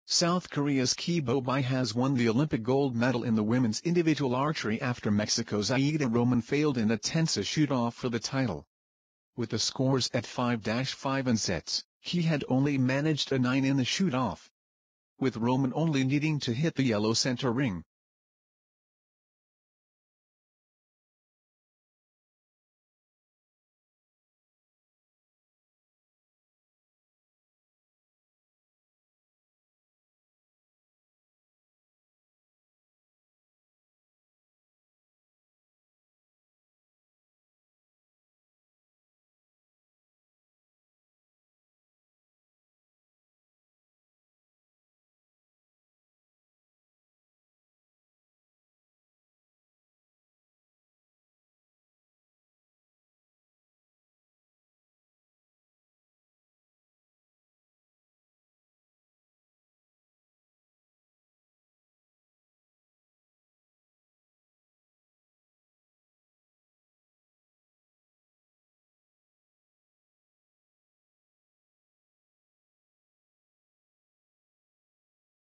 South Korea's Kibo Bai has won the Olympic gold medal in the women's individual archery after Mexico's Aida Roman failed in a tense shoot-off for the title. With the scores at 5-5 in sets, he had only managed a 9 in the shoot-off. With Roman only needing to hit the yellow center ring,